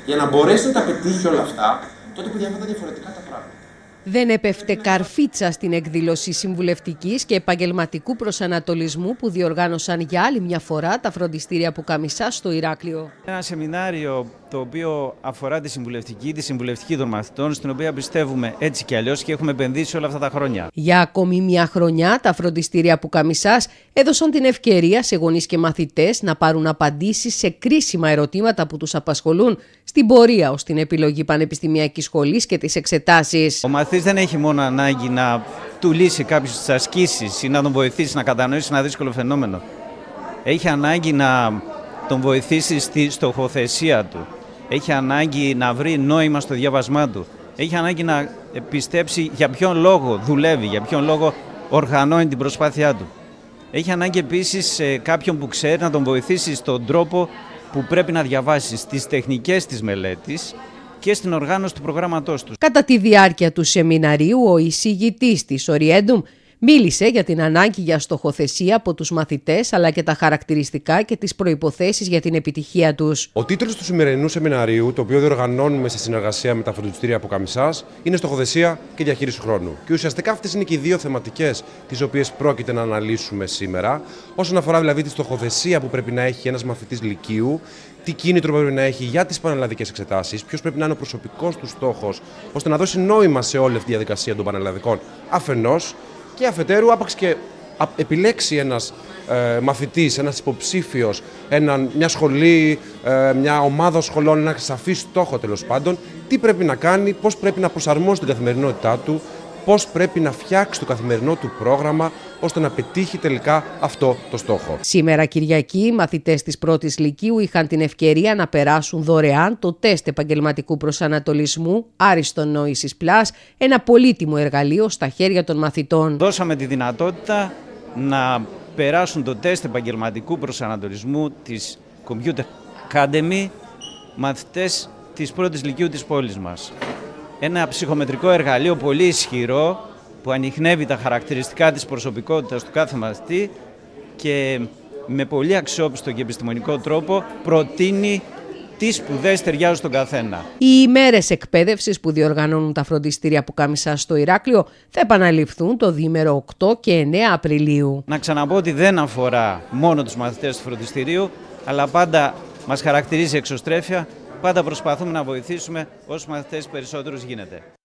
Για να μπορέσει να τα πετύχει όλα αυτά, τότε που διάβατα διαφορετικά τα πράγματα. Δεν έπεφτε καρφίτσα στην εκδήλωση συμβουλευτικής και επαγγελματικού προσανατολισμού που διοργάνωσαν για άλλη μια φορά τα φροντιστήρια Πουκαμισάς στο Ηράκλειο. Ένα σεμινάριο το οποίο αφορά τη συμβουλευτική των μαθητών, στην οποία πιστεύουμε έτσι κι αλλιώς και έχουμε επενδύσει όλα αυτά τα χρόνια. Για ακόμη μια χρονιά, τα φροντιστήρια Πουκαμισάς έδωσαν την ευκαιρία σε γονείς και μαθητές να πάρουν απαντήσεις σε κρίσιμα ερωτήματα που τους απασχολούν στην πορεία ως την επιλογή πανεπιστημιακής σχολής και τις εξετάσεις. Ο μαθητής δεν έχει μόνο ανάγκη να του λύσει κάποιες τις ασκήσεις ή να τον βοηθήσει να κατανοήσει ένα δύσκολο φαινόμενο. Έχει ανάγκη να τον βοηθήσει στη στοχοθεσία του. Έχει ανάγκη να βρει νόημα στο διάβασμά του. Έχει ανάγκη να πιστέψει για ποιον λόγο δουλεύει, για ποιον λόγο οργανώνει την προσπάθειά του. Έχει ανάγκη επίσης κάποιον που ξέρει να τον βοηθήσει στον τρόπο που πρέπει να διαβάσει, στις τεχνικές της μελέτης και στην οργάνωση του προγράμματός του. Κατά τη διάρκεια του σεμιναρίου, ο εισηγητής της Oriendum μίλησε για την ανάγκη για στοχοθεσία από τους μαθητές, αλλά και τα χαρακτηριστικά και τις προϋποθέσεις για την επιτυχία τους. Ο τίτλος του σημερινού σεμιναρίου, το οποίο διοργανώνουμε σε συνεργασία με τα φροντιστήρια Πουκαμισάς, είναι Στοχοθεσία και Διαχείριση χρόνου. Και ουσιαστικά αυτές είναι και οι δύο θεματικές τις οποίες πρόκειται να αναλύσουμε σήμερα, όσον αφορά δηλαδή τη στοχοθεσία που πρέπει να έχει ένας μαθητής λυκείου, τι κίνητρο πρέπει να έχει για τις πανελλαδικές εξετάσεις, ποιος πρέπει να είναι ο προσωπικός του στόχος, ώστε να δώσει νόημα σε όλη αυτή τη διαδικασία των πανελλαδικών αφενός. Και αφετέρου, άπαξ και επιλέξει ένας μαθητής, ένας υποψήφιος, μια σχολή, μια ομάδα σχολών, ένα σαφή στόχο τέλος πάντων, τι πρέπει να κάνει, πώς πρέπει να προσαρμόσει την καθημερινότητά του, πώς πρέπει να φτιάξει το καθημερινό του πρόγραμμα, ώστε να πετύχει τελικά αυτό το στόχο. Σήμερα Κυριακή, οι μαθητές της πρώτης λυκείου είχαν την ευκαιρία να περάσουν δωρεάν το τεστ επαγγελματικού προσανατολισμού Άριστον Νόησης Plus, ένα πολύτιμο εργαλείο στα χέρια των μαθητών. Δώσαμε τη δυνατότητα να περάσουν το τεστ επαγγελματικού προσανατολισμού της Computer Academy μαθητές της πρώτης λυκείου της πόλης μας. Ένα ψυχομετρικό εργαλείο πολύ ισχυρό που ανιχνεύει τα χαρακτηριστικά της προσωπικότητας του κάθε μαθητή και με πολύ αξιόπιστο και επιστημονικό τρόπο προτείνει τι σπουδές ταιριάζουν στον καθένα. Οι ημέρες εκπαίδευσης που διοργανώνουν τα φροντιστήρια Πουκαμισάς στο Ηράκλειο θα επαναληφθούν το διήμερο 8 και 9 Απριλίου. Να ξαναπώ ότι δεν αφορά μόνο τους μαθητές του φροντιστηρίου, αλλά πάντα μας χαρακτηρίζει εξωστρέφεια. Πάντα προσπαθούμε να βοηθήσουμε όσους μαθητές περισσότερους γίνεται.